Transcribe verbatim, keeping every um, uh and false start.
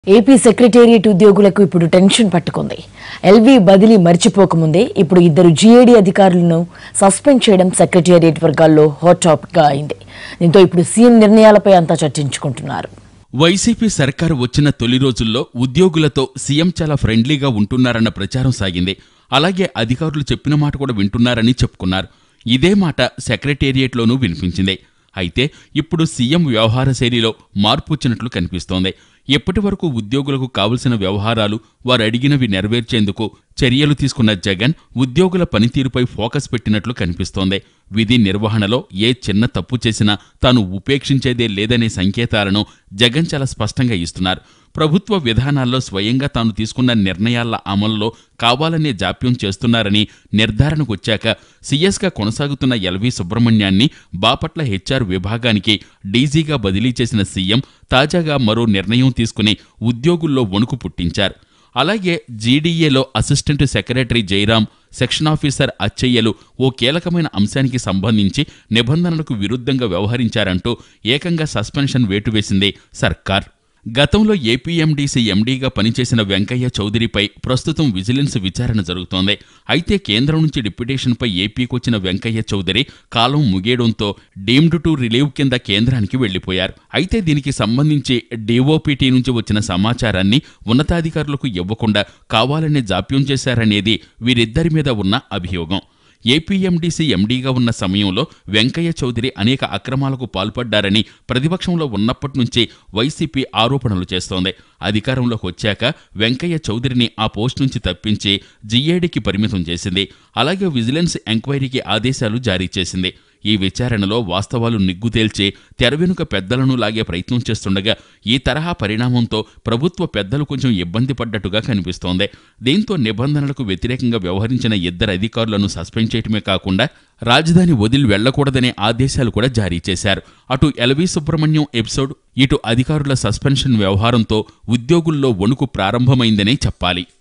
AP secretariat ఉద్యోగులకు ఇప్పుడు tension పట్టుకుంది. ఎల్వి బదిలీ మర్చిపోకముందే ఇప్పుడు ఇద్దరు జీఏడీ అధికారులను సస్పెండ్ చేయడం సెక్రటేరియట్ వర్గాల్లో హాట్ టాపిక్ గా అయింది. దీంతో ఇప్పుడు సీఎం నిర్ణయాలపై అంతా చర్చించుకుంటున్నారు. వైసీపీ సర్కారు వచ్చిన తొలి రోజుల్లో ఉద్యోగులతో సీఎం చాలా ఫ్రెండ్లీగా ఉంటున్నారన్న ప్రచారం సాగింది. అలాగే అధికారులు చెప్పిన మాట కూడా వింటున్నారని చెప్పుకున్నారు. ఇదే మాట సెక్రటేరియట్లోనూ వినిపించింది. అయితే ఇప్పుడు సీఎం వ్యవహార శైలిలో మార్పు వచ్చినట్లు కనిపిస్తోంది. ఎప్పటి వరకు ఉద్యోగులకు కావలసిన వ్యవహారాలు వారు అడిగినవి నెరవేర్చేందుకు చర్యలు తీసుకున్న జగన్ ఉద్యోగుల పనితీరుపై ఫోకస్ పెట్టినట్లు కనిపిస్తోంది. విధి నిర్వహణలో ఏ చిన్న తప్పు చేసినా తాను ఉపేక్షించేదే లేదనే సంకేతాలను జగన్ చాలా స్పష్టంగా ఇస్తున్నారు. ప్రభుత్వ విధానాల్లో స్వయంగా తాను తీసుకున్న నిర్ణయాల అమల్లో కావాలనే జాప్యం చేస్తున్నారని నిర్ధారణకు వచ్చాక సీఎస్గా కొనసాగుతున్న ఎల్వి సుబ్రహ్మణ్యాన్ని బాపట్ల హెచ్ఆర్ విభాగానికి డీజీగా బదిలీ చేసిన సీఎం తాజాగా మరో నిర్ణయం తీసుకుని ఉద్యోగుల్లో వణుకు పుట్టించారు. అలాగే జీడీఏలో assistant secretary Jayaram, section officer అచ్చయ్యలు ఓ కీలకమైన అంశానికి సంబంధించి నిబంధనలకు విరుద్ధంగా వ్యవహరించారంటూ ఏకంగా సస్పెన్షన్ వేటు వేసింది సర్కార్. గతంలో ఏపీఎండీసీ ఎండీగా పనిచేసిన వెంకయ్య చౌదరిపై ప్రస్తుతం విజిలెన్స్ విచారణ జరుగుతోంది. అయితే కేంద్రం నుంచి డిప్యుటేషన్పై ఏపీకొచ్చిన వెంకయ్య చౌదరి కాలం ముగియడంతో డీమ్డ్ టు రిలీవ్ కింద కేంద్రానికి వెళ్లిపోయారు. అయితే దీనికి సంబంధించి డీఓపీటీ నుంచి వచ్చిన సమాచారాన్ని ఉన్నతాధికారులకు ఇవ్వకుండా కావాలనే జాప్యం చేశారనేది వీరిద్దరి మీద ఉన్న అభియోగం. ఏపీఎండీసీ ఎండీగా ఉన్న సమయంలో వెంకయ్య చౌదరి అనేక అక్రమాలకు పాల్పడ్డారని ప్రతిపక్షంలో ఉన్నప్పటి నుంచి వైసీపీ ఆరోపణలు చేస్తోంది. అధికారంలోకి వచ్చాక వెంకయ్య చౌదరిని ఆ పోస్ట్ నుంచి తప్పించి జీఏడీకి పరిమితం చేసింది. అలాగే విజిలెన్స్ ఎంక్వైరీకి ఆదేశాలు జారీ చేసింది. ఈ విచారణలో వాస్తవాలు నిగ్గు తేల్చి తెర వెనుక పెద్దలను లాగే ప్రయత్నం చేస్తుండగా ఈ తరహా పరిణామంతో ప్రభుత్వ పెద్దలు కొంచెం ఇబ్బంది పడ్డట్టుగా కనిపిస్తోంది. దీంతో నిబంధనలకు వ్యతిరేకంగా వ్యవహరించిన ఇద్దరు అధికారులను సస్పెండ్ చేయటమే కాకుండా రాజధాని వదిలి వెళ్లకూడదనే ఆదేశాలు కూడా జారీ చేశారు. అటు ఎల్వి సుబ్రహ్మణ్యం ఎపిసోడ్, ఇటు అధికారుల సస్పెన్షన్ వ్యవహారంతో ఉద్యోగుల్లో వణుకు ప్రారంభమైందనే చెప్పాలి.